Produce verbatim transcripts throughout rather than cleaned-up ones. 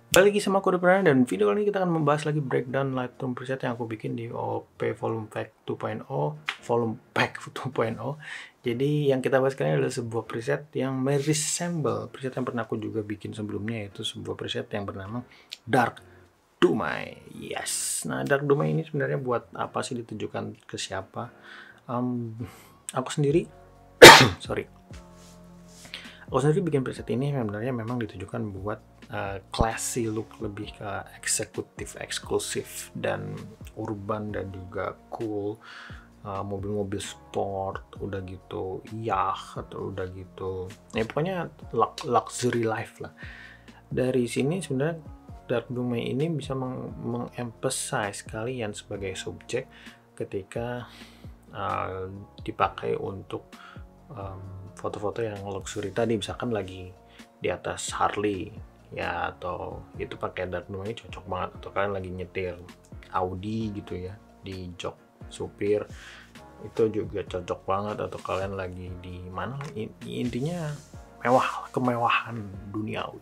Balik lagi sama aku Perdana, dan video kali ini kita akan membahas lagi breakdown Lightroom preset yang aku bikin di O P Volume Pack dua titik nol, Volume Pack dua titik nol. Jadi yang kita bahas kali ini adalah sebuah preset yang meresemble preset yang pernah aku juga bikin sebelumnya, yaitu sebuah preset yang bernama Dark Dumai. Yes, nah Dark Dumai ini sebenarnya buat apa sih, ditujukan ke siapa? Um, aku sendiri, sorry, aku sendiri bikin preset ini sebenarnya memang ditujukan buat uh, classy look, lebih ke eksekutif, eksklusif, dan urban, dan juga cool. Uh, mobil-mobil sport, udah gitu yacht, atau udah gitu ya pokoknya luxury life lah. Dari sini sebenarnya Dark Dumai ini bisa mengemphasize kalian sebagai subjek ketika uh, dipakai untuk um, foto-foto yang luxury tadi, misalkan lagi di atas Harley ya, atau itu pakai Dark Dumai cocok banget, atau kalian lagi nyetir Audi gitu ya di jok supir, itu juga cocok banget, atau kalian lagi di mana, intinya mewah, kemewahan duniawi.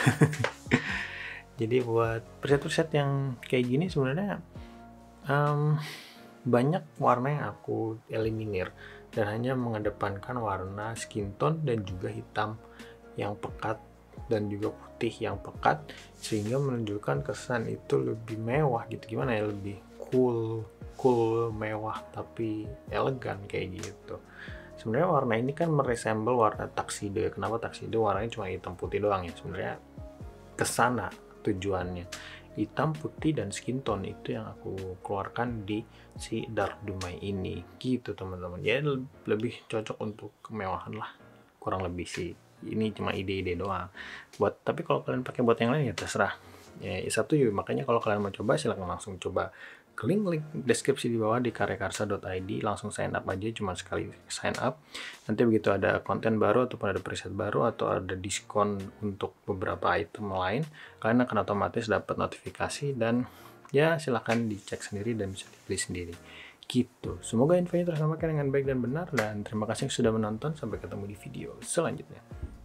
Jadi buat preset-preset yang kayak gini sebenarnya um, banyak warna yang aku eliminir dan hanya mengedepankan warna skin tone dan juga hitam yang pekat dan juga putih yang pekat, sehingga menunjukkan kesan itu lebih mewah gitu, gimana ya, lebih cool cool mewah tapi elegan kayak gitu. Sebenarnya warna ini kan meresemble warna tuxedo. Kenapa tuxedo warnanya cuma hitam putih doang ya? Sebenarnya kesana tujuannya, hitam putih dan skin tone itu yang aku keluarkan di si Dark Dumai ini gitu teman-teman. Ya lebih cocok untuk kemewahan lah, kurang lebih sih. Ini cuma ide-ide doang buat, tapi kalau kalian pakai buat yang lain ya terserah ya, satu yuk. Makanya kalau kalian mau coba silahkan langsung coba ke link-link deskripsi di bawah di karyakarsa dot i d, langsung sign up aja, cuma sekali sign up. Nanti begitu ada konten baru ataupun ada preset baru atau ada diskon untuk beberapa item lain, kalian akan otomatis dapat notifikasi, dan ya silahkan dicek sendiri dan bisa dipilih sendiri gitu. Semoga infonya tersampaikan dengan baik dan benar, dan terima kasih sudah menonton. Sampai ketemu di video selanjutnya.